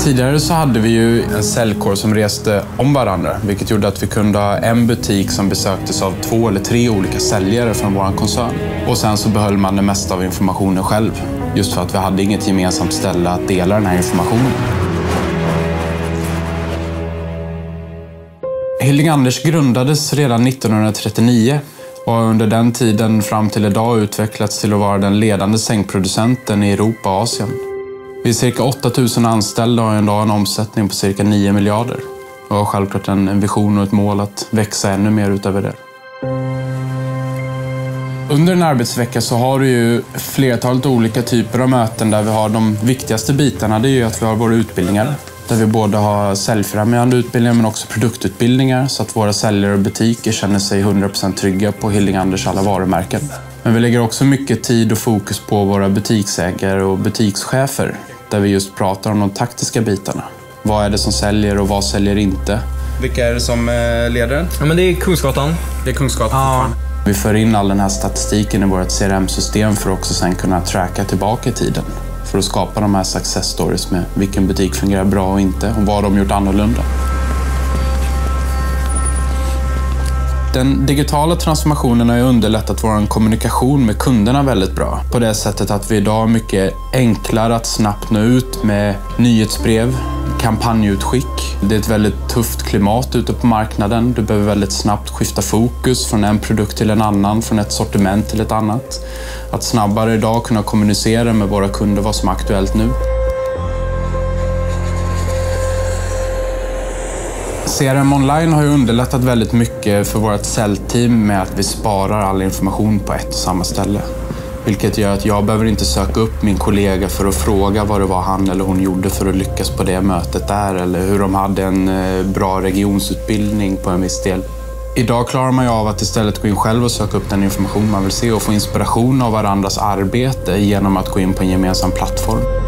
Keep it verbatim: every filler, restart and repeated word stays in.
Tidigare så hade vi ju en säljkår som reste om varandra, vilket gjorde att vi kunde ha en butik som besöktes av två eller tre olika säljare från vår koncern. Och sen så behöll man det mesta av informationen själv, just för att vi hade inget gemensamt ställe att dela den här informationen. Hilding Anders grundades redan nittonhundratrettionio och har under den tiden fram till idag utvecklats till att vara den ledande sängproducenten i Europa och Asien. Vi är cirka åtta tusen anställda och har idag en omsättning på cirka nio miljarder. Och har självklart en vision och ett mål att växa ännu mer utöver det. Under en arbetsvecka så har du ju flertalet olika typer av möten där vi har de viktigaste bitarna. Det är ju att vi har våra utbildningar. Där vi både har säljfrämjande utbildningar men också produktutbildningar så att våra säljare och butiker känner sig hundra procent trygga på Hilding Anders alla varumärken. Men vi lägger också mycket tid och fokus på våra butiksägare och butikschefer där vi just pratar om de taktiska bitarna. Vad är det som säljer och vad säljer inte? Vilka är det som leder den? Ja, men det är Kungsgatan. Det är Kungsgatan. Ja. Vi för in all den här statistiken i vårt C R M-system för att också sen kunna tracka tillbaka i tiden. För att skapa de här success stories med vilken butik fungerar bra och inte och vad de gjort annorlunda. Den digitala transformationen har ju underlättat vår kommunikation med kunderna väldigt bra. På det sättet att vi idag är mycket enklare att snabbt nå ut med nyhetsbrev, kampanjutskick. Det är ett väldigt tufft klimat ute på marknaden. Du behöver väldigt snabbt skifta fokus från en produkt till en annan, från ett sortiment till ett annat. Att snabbare idag kunna kommunicera med våra kunder vad som är aktuellt nu. C R M Online har ju underlättat väldigt mycket för vårt säljteam med att vi sparar all information på ett och samma ställe. Vilket gör att jag behöver inte söka upp min kollega för att fråga vad det var han eller hon gjorde för att lyckas på det mötet där eller hur de hade en bra regionsutbildning på en viss del. Idag klarar man ju av att istället gå in själv och söka upp den information man vill se och få inspiration av varandras arbete genom att gå in på en gemensam plattform.